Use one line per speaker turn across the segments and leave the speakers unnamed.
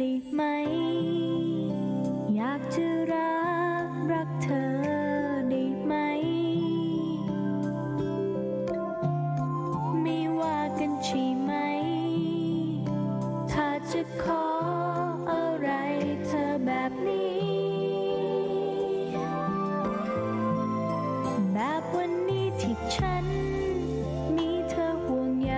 ไหมอยากจะรักเธอได้ไหมไม่ว่ากันใช่ไหมถ้าจะขออะไรเธอแบบนี้แบบวันนี้ที่ฉันมีเธอห่วงใย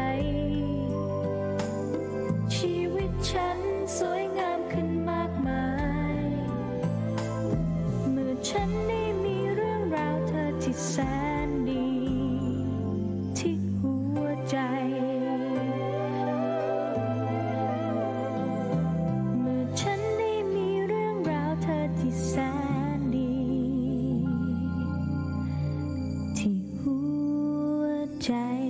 ชีวิตฉันสวยงามขึ้นมากมายเมื่อฉันได้มีเรื่องราวเธอที่แสนดีที่หัวใจเมื่อฉันได้มีเรื่องราวเธอที่แสนดีที่หัวใจ